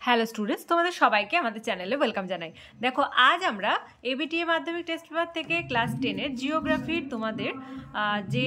Hello students, তোমাদের সবাইকে আমাদের চ্যানেলে ওয়েলকাম জানাই। দেখো, আজ আমরা এবিটিএ মাধ্যমিক টেস্ট পেপার থেকে ক্লাস 10-এর জিওগ্রাফির তোমাদের যে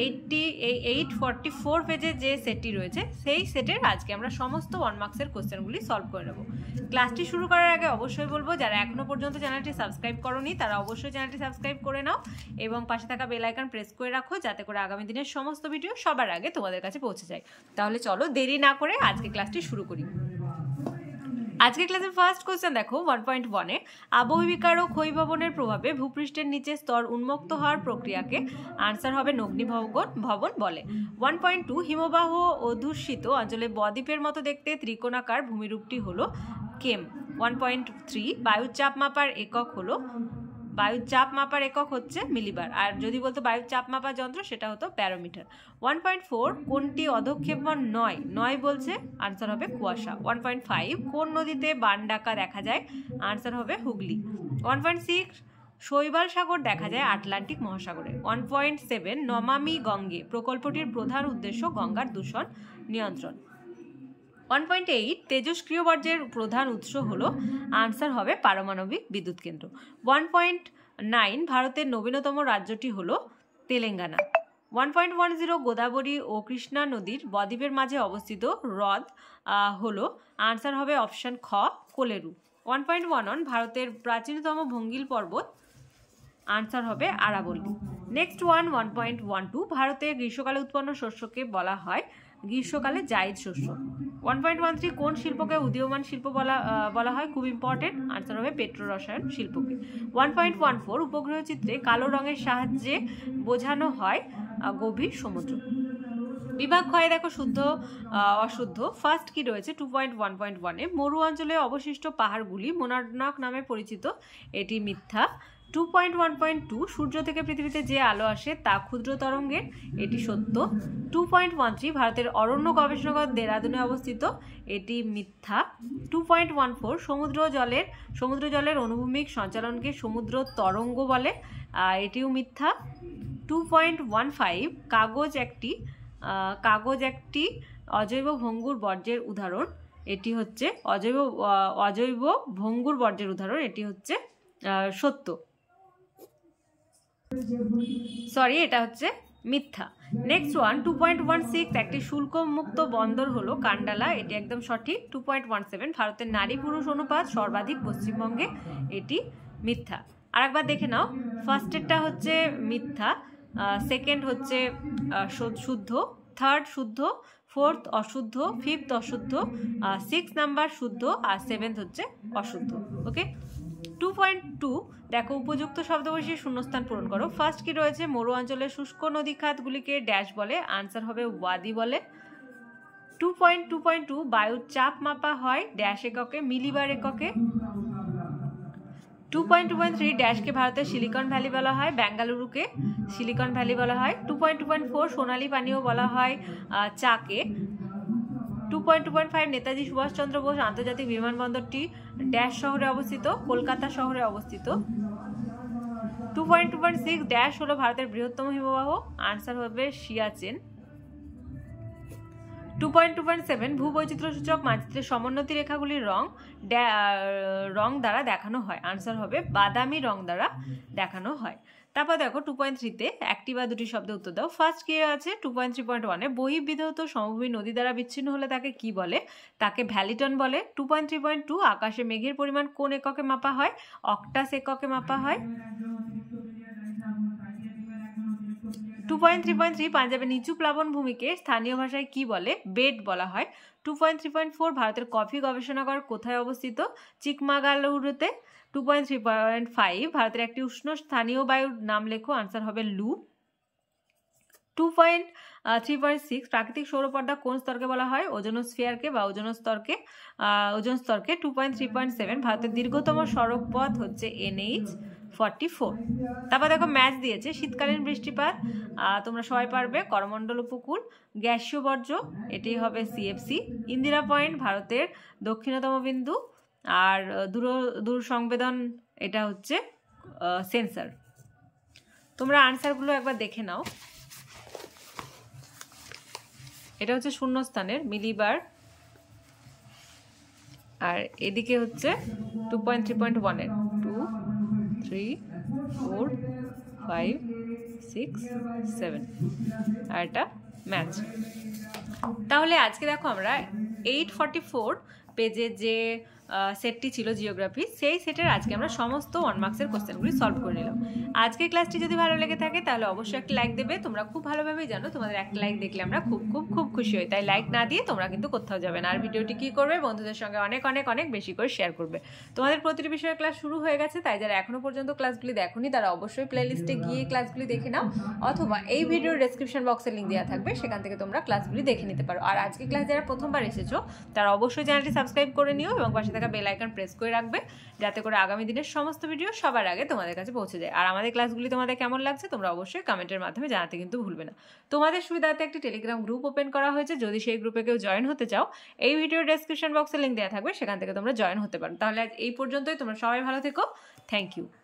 844 পেজের যে সেটটি রয়েছে সেই সেটের আজকে আমরা সমস্ত 1 মার্কসের কোশ্চেনগুলি সলভ করে নেব। ক্লাসটি শুরু করার আগে অবশ্যই বলবো, যারা এখনও পর্যন্ত চ্যানেলটি সাবস্ক্রাইব করোনি তারা অবশ্যই চ্যানেলটি সাবস্ক্রাইব করে নাও এবং পাশে থাকা বেল আইকন প্রেস করে রাখো, যাতে করে আগামী দিনের সমস্ত ভিডিও সবার আগে তোমাদের কাছে পৌঁছে যায়। তাহলে চলো দেরি না করে আজকে ক্লাসটি শুরু করি। আজকে ক্লাসের ফার্স্ট কোশ্চেন দেখো 1.1-এ আবহবিকার ও ক্ষয়ভবনের প্রভাবে ভূপৃষ্ঠের নিচে স্তর উন্মুক্ত হওয়ার প্রক্রিয়াকে আনসার হবে অগ্নিভবন বলে। 1.2 হিমবাহ অধ্যুষিত অঞ্চলে বদ্বীপের মতো দেখতে ত্রিকোণাকার ভূমিরূপটি হলো কেম। 1.3 বায়ুর চাপ মাপার একক হচ্ছে মিলিবার, আর যদি বলতো বায়ুর চাপ মাপার যন্ত্র সেটা হতো ব্যারোমিটার। 1.4 কোনটি অধঃক্ষেপণ নয় বলছে, আনসার হবে কুয়াশা। 1.5 কোন নদীতে বান ডাকা দেখা যায়, আনসার হবে হুগলি। 1.6 শৈবাল সাগর দেখা যায় আটলান্টিক মহাসাগরে। 1.7 নমামি গঙ্গে প্রকল্পটির প্রধান উদ্দেশ্য গঙ্গার দূষণ নিয়ন্ত্রণ। 1.8 তেজস্ক্রিয় বর্জ্যের প্রধান উৎস হলো, আনসার হবে পারমাণবিক বিদ্যুৎ কেন্দ্র। 1.9 ভারতের নবীনতম রাজ্যটি হলো তেলেঙ্গানা। 1.10 গোদাবরী ও কৃষ্ণা নদীর বদ্বীপের মাঝে অবস্থিত হ্রদ হলো, আনসার হবে অপশন খ কোলেরু। 1.11 ভারতের প্রাচীনতম ভঙ্গিল পর্বত, আনসার হবে আরাবল্লী। নেক্সট 1.12 ভারতের গ্রীষ্মকালে উৎপন্ন শস্যকে বলা হয় গ্রীষ্মকালে জায়িদ শস্য। 1.13 কোন শিল্পকে উদীয়মান শিল্প বলা হয়, খুব ইম্পর্টেন্ট, আনসার হবে পেট্রো রসায়ন শিল্পকে। 1.14 উপগ্রহ চিত্রে কালো রঙের সাহায্যে বোঝানো হয় গভীর সমুদ্র। বিভাগ ক্ষয়ে দেখো শুদ্ধ অশুদ্ধ। ফার্স্ট কি রয়েছে 2.1.1-এ মরু অঞ্চলে অবশিষ্ট পাহাড়গুলি মোনার্ক নামে পরিচিত, এটি মিথ্যা। 2.1.2 সূর্য থেকে পৃথিবীতে যে আলো আসে তা ক্ষুদ্র তরঙ্গের, এটি সত্য। 2.13 ভারতের অরণ্য গবেষণাগার দেরাদুনে অবস্থিত, এটি মিথ্যা। 2.14 সমুদ্র জলের অনুভূমিক সঞ্চালনকে সমুদ্র তরঙ্গ বলে, এটিও মিথ্যা। 2.15 কাগজ একটি অজৈব ভঙ্গুর বর্জ্যের উদাহরণ, এটি হচ্ছে অজৈব ভঙ্গুর বর্জ্যের উদাহরণ, এটি হচ্ছে সত্য, এটা হচ্ছে মিথ্যা। নেক্সট 2.16 একটি শুল্ক মুক্ত বন্দর হলো কান্ডালা, এটি একদম সঠিক। 2.17 ভারতের নারী পুরুষ অনুপাত সর্বাধিক পশ্চিমবঙ্গে, এটি মিথ্যা। আরেকবার দেখে নাও, ফার্স্টেরটা হচ্ছে মিথ্যা, সেকেন্ড হচ্ছে শুদ্ধ, থার্ড শুদ্ধ, ফোর্থ অশুদ্ধ, ফিফথ অশুদ্ধ, 6 নাম্বার শুদ্ধ, আর 7th হচ্ছে অশুদ্ধ। ওকে। 2.2 দেখো উপযুক্ত শব্দ বসিয়ে শূন্যস্থান পূরণ করো। ফার্স্ট কি রয়েছে, মরু অঞ্চলের শুষ্ক নদী খাতগুলিকে ড্যাশ বলে, আনসার হবে ওয়াদি বলে। 2.2.2 বায়ুর চাপ মাপা হয় ড্যাশ এককে, মিলিবার এককে। 2.2.3 ড্যাশকে ভারতের সিলিকন ভ্যালি বলা হয়, বেঙ্গালুরুকে সিলিকন ভ্যালি বলা হয়। 2.2.4 সোনালী পানীয় বলা হয় চাকে। 2.2.5 নেতাজি সুভাষচন্দ্র বোস আন্তর্জাতিক বিমানবন্দরটি ড্যাশ শহরে অবস্থিত, কলকাতা শহরে অবস্থিত। 2.2.6 ড্যাশ হলো ভারতের বৃহত্তম হিমবাহ, আনসার হবে সিয়াচেন। 2.2.7 ভূবৈচিত্র্যসূচক মানচিত্রের সমোন্নতি রেখাগুলির রং দ্বারা দেখানো হয়, আনসার হবে বাদামি রং দ্বারা দেখানো হয়। তারপর দেখো 2.3-তে একটি বা দুটি শব্দ উত্তর দাও। ফার্স্ট কি আছে 2.3.1-এ বহিঃবিধৌত সমভূমি নদী দ্বারা বিচ্ছিন্ন হলে তাকে কি বলে, তাকে ভ্যালিটন বলে। 2.3.2 আকাশে মেঘের পরিমাণ কোন এককে মাপা হয়, অক্টাস এককে মাপা হয়। 2.3.3 পাঞ্জাবের নিচু প্লাবন ভূমিকে স্থানীয় ভাষায় কি বলে, বেড বলা হয়। 2.3.4 ভারতের কফি গবেষণাগার কোথায় অবস্থিত, চিকমাগালুরুতে। 2.3.5 ভারতের একটি উষ্ণ স্থানীয় বায়ুর নাম লেখো, আনসার হবে লু। 2.3.6 প্রাকৃতিক সৌরপর্দা কোন স্তরকে বলা হয়, ওজোনোস্ফিয়ারকে বা ওজোন স্তরকে। 2.3.7 ভারতের দীর্ঘতম সড়ক পথ হচ্ছে NH44। তারপর দেখো ম্যাচ দিয়েছে, শীতকালীন বৃষ্টিপাত তোমরা সবাই পারবে, করমণ্ডল উপকূল। গ্যাসীয় বর্জ্য, এটি হবে CFC। ইন্দিরা পয়েন্ট ভারতের দক্ষিণতম বিন্দু, আর দূর সংবেদন এটা হচ্ছে সেন্সার। তোমরা আনসারগুলো একবার দেখে নাও। এটা হচ্ছে শূন্যস্থানের মিলিবার, আর এদিকে হচ্ছে 2.3.1 এর 2 3 4 5 6 7 আর এটা ম্যাথ। তাহলে আজকে দেখো আমরা 844 পেজে যে সেটটি ছিল জিওগ্রাফি, সেই সেটের আজকে আমরা সমস্ত 1 মার্কসের কোশ্চেনগুলি সলভ করে নিলাম। আজকের ক্লাসটি যদি ভালো লেগে থাকে তাহলে অবশ্যই একটা লাইক দেবে। তোমরা খুব ভালোভাবেই জানো তোমাদের একটা লাইক দেখলে আমরা খুব খুব খুব খুশি হই, তাই লাইক না দিয়ে তোমরা কিন্তু কোথাও যাবে না। আর ভিডিওটি কী করবে, বন্ধুদের সঙ্গে অনেক অনেক অনেক বেশি করে শেয়ার করবে। তোমাদের প্রতিটি বিষয়ের ক্লাস শুরু হয়ে গেছে, তাই যারা এখনো পর্যন্ত ক্লাসগুলি দেখোনি তারা অবশ্যই প্লেলিস্টে গিয়ে ক্লাসগুলি দেখে নাও, অথবা এই ভিডিওর ডেসক্রিপশন বক্সে লিঙ্ক দেওয়া থাকবে, সেখান থেকে তোমরা ক্লাসগুলি দেখে নিতে পারো। আর আজকে ক্লাস যারা প্রথমবার এসেছো তারা অবশ্যই চ্যানেলটি সাবস্ক্রাইব করে নিও এবং পাশে থাকা বেল আইকন প্রেস করে রাখবে, যাতে করে আগামী দিনের সমস্ত ভিডিও সবার আগে তোমাদের কাছে পৌঁছে যায়। আর আমাদের ক্লাসগুলি তোমাদের কেমন লাগছে তোমরা অবশ্যই কমেন্টের মাধ্যমে জানাতে কিন্তু ভুলবে না। তোমাদের সুবিধার্থে একটি টেলিগ্রাম গ্রুপ ওপেন করা হয়েছে, যদি সেই গ্রুপে কেউ জয়েন হতে চাও এই ভিডিওর ডেসক্রিপশন বক্সে লিঙ্ক দেওয়া থাকবে, সেখান থেকে তোমরা জয়েন হতে পারো। তাহলে আজ এই পর্যন্তই, তোমরা সবাই ভালো থেকো, থ্যাংক ইউ।